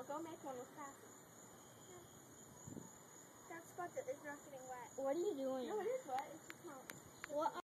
go make one with Cassie. That spot that is not getting wet. What are you doing? No, it is wet. It's just not. What